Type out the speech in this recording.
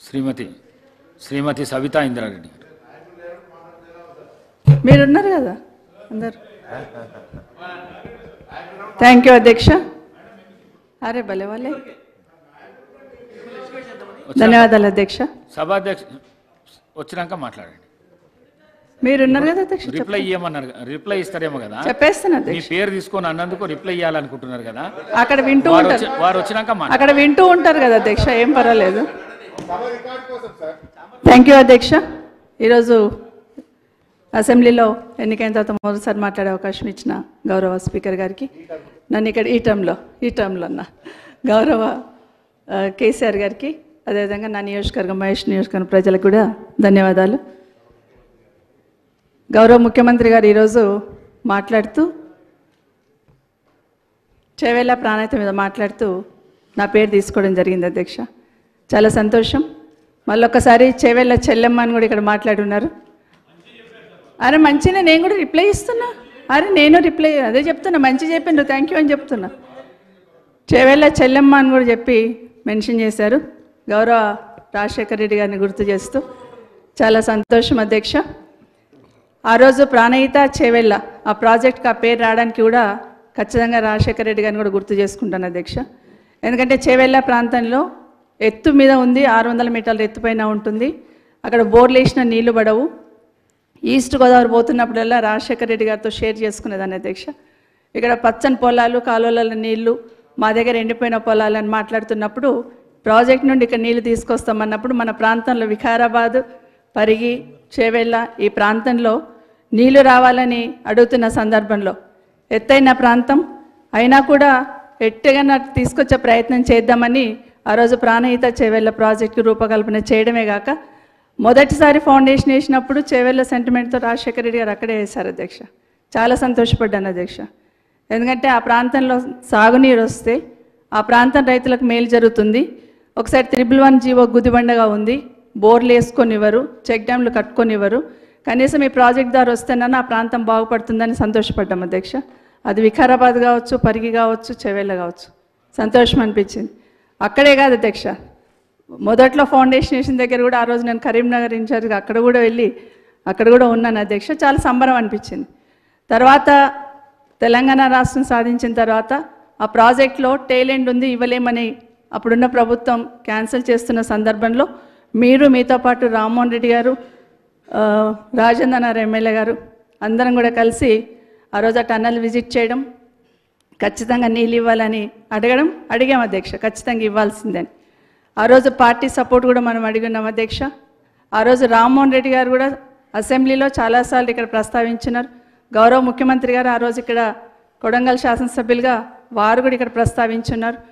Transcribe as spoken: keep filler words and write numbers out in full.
శ్రీమతి శ్రీమతి సవితా ఇంద్రారెడ్డి మీరున్నారు కదా అందరు. థ్యాంక్ యూ అధ్యక్ష. అరే భలే వాళ్ళే, ధన్యవాదాలు అధ్యక్ష. సభాధ్యక్ష వచ్చినాక మాట్లాడండి. మీరున్నారు కదా అధ్యక్ష, రిప్లై ఇవ్వమన్నారు, రిప్లై ఇస్తారేమో కదా, చెప్పేస్తాను మీ అధ్యక్ష. పేరు తీసుకొని అన్నందుకు రిప్లై ఇవ్వాలనుకుంటున్నారు కదా, అక్కడ వింటూ వారు ఉంటారు, వచ్చి- వారు వచ్చినాక మాట్లాడండి. అక్కడ వింటూ ఉంటారు కదా అధ్యక్ష, ఏం పర్వాలేదు. థ్యాంక్ యూ అధ్యక్ష. ఈరోజు అసెంబ్లీలో ఎన్నికైన తర్వాత మొదటిసారి మాట్లాడే అవకాశం ఇచ్చిన గౌరవ స్పీకర్ గారికి, నన్ను ఇక్కడ ఈ టర్మ్లో ఈ టర్మ్లో అన్న గౌరవ ఆ, కేసీఆర్ గారికి, అదేవిధంగా నా నియోజకవర్గం మహేష్ నియోజకవర్గం ప్రజలకు కూడా ధన్యవాదాలు. గౌరవ ముఖ్యమంత్రి గారు ఈరోజు మాట్లాడుతూ చేవేళ్ళ ప్రాణాయత మీద మాట్లాడుతూ నా పేరు తీసుకోవడం జరిగింది అధ్యక్ష. చాలా సంతోషం. మళ్ళొక్కసారి చేవేళ్ళ చెల్లెమ్మ అని కూడా ఇక్కడ మాట్లాడున్నారు. అరే మంచిగా నేను కూడా రిప్లై ఇస్తున్నా, అరే నేను రిప్లై అదే చెప్తున్నా, మంచి చెప్పిండ్రు థ్యాంక్ యూ అని చెప్తున్నా. చేవేళ్ళ చెల్లెమ్మ అని కూడా చెప్పి మెన్షన్ చేశారు గౌరవ రాజశేఖర రెడ్డి గారిని గుర్తు చేస్తూ. చాలా సంతోషం అధ్యక్ష. ఆ రోజు ప్రాణహిత చేవేళ్ళ ఆ ప్రాజెక్ట్కి ఆ పేరు రావడానికి కూడా ఖచ్చితంగా రాజశేఖర రెడ్డి గారిని కూడా గుర్తు చేసుకుంటాను అధ్యక్ష. ఎందుకంటే చేవేళ్ళ ప్రాంతంలో ఎత్తు మీద ఉంది, ఆరు వందల మీటర్ల ఎత్తుపైన ఉంటుంది. అక్కడ బోర్లు వేసిన నీళ్లు పడవు. ఈస్ట్ గోదావరి పోతున్నప్పుడల్లా రాజశేఖర రెడ్డి గారితో షేర్ చేసుకునేదాన్ని అధ్యక్ష. ఇక్కడ పచ్చని పొలాలు, కాలువల నీళ్లు, మా దగ్గర ఎండిపోయిన పొలాలు అని మాట్లాడుతున్నప్పుడు ప్రాజెక్ట్ నుండి ఇక్కడ నీళ్లు తీసుకొస్తామన్నప్పుడు మన ప్రాంతంలో వికారాబాద్, పరిగి, చేవేళ్ళ ఈ ప్రాంతంలో నీళ్లు రావాలని అడుగుతున్న సందర్భంలో ఎత్తైన ప్రాంతం అయినా కూడా ఎట్టగా తీసుకొచ్చే ప్రయత్నం చేద్దామని ఆ రోజు ప్రాణహిత చేవేళ్ళ ప్రాజెక్టు రూపకల్పన చేయడమే కాక మొదటిసారి ఫౌండేషన్ వేసినప్పుడు చేవేళ్ళ సెంటిమెంట్తో రాజశేఖర రెడ్డి గారు అక్కడే వేశారు అధ్యక్ష. చాలా సంతోషపడ్డాను అధ్యక్ష. ఎందుకంటే ఆ ప్రాంతంలో సాగునీరు వస్తే ఆ ప్రాంతం రైతులకు మేలు జరుగుతుంది. ఒకసారి త్రిబుల్ వన్ జీవో గుదిబండగా ఉంది, బోర్లు వేసుకొనివ్వరు, చెక్ డ్యామ్లు కట్టుకొనివ్వరు. కనీసం ఈ ప్రాజెక్ట్ ద్వారా వస్తేనన్నా ఆ ప్రాంతం బాగుపడుతుందని సంతోషపడ్డాం అధ్యక్ష. అది వికారాబాద్ కావచ్చు, పరిగి కావచ్చు, చేవేళ్ళ కావచ్చు, సంతోషం అనిపించింది. అక్కడే కాదు అధ్యక్ష, మొదట్లో ఫౌండేషన్ వేసిన దగ్గర కూడా ఆ రోజు నేను కరీంనగర్ ఇన్ఛార్జ్గా అక్కడ కూడా వెళ్ళి అక్కడ కూడా ఉన్నాను అధ్యక్ష. చాలా సంబరం అనిపించింది. తర్వాత తెలంగాణ రాష్ట్రం సాధించిన తర్వాత ఆ ప్రాజెక్ట్లో టేలెంట్ ఉంది ఇవ్వలేమని అప్పుడున్న ప్రభుత్వం క్యాన్సిల్ చేస్తున్న సందర్భంలో మీరు, మీతో పాటు రామ్మోహన్ రెడ్డి గారు, రాజేంద్రనాథ్ ఎమ్మెల్యే గారు అందరం కూడా కలిసి ఆ రోజు ఆ టన్నల్ విజిట్ చేయడం, ఖచ్చితంగా నీళ్ళు ఇవ్వాలని అడగడం, అడిగాం అధ్యక్ష, ఖచ్చితంగా ఇవ్వాల్సిందని. ఆ రోజు పార్టీ సపోర్ట్ కూడా మనం అడిగినాం అధ్యక్ష. ఆ రోజు రామ్మోహన్ రెడ్డి గారు కూడా అసెంబ్లీలో చాలాసార్లు ఇక్కడ ప్రస్తావించినారు. గౌరవ ముఖ్యమంత్రి గారు ఆ రోజు ఇక్కడ కొడంగల్ శాసనసభ్యులుగా వారు కూడా ఇక్కడ ప్రస్తావించున్నారు.